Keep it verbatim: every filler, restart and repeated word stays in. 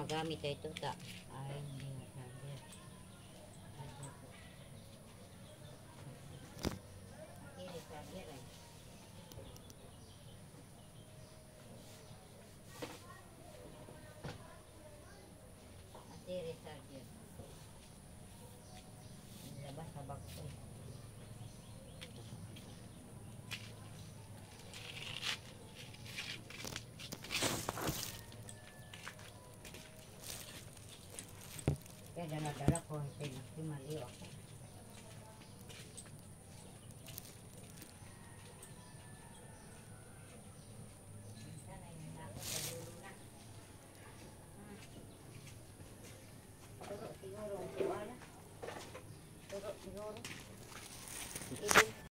magamit ay ito ta. Ay, hindi nga charger. Hindi charger ay. Atiri charger. Labas sa box ko. Kaya dala-dala ko, pinagsimali ako. Sana yun ako sa dulo na. Turo siguro, wala. Turo siguro. Ibig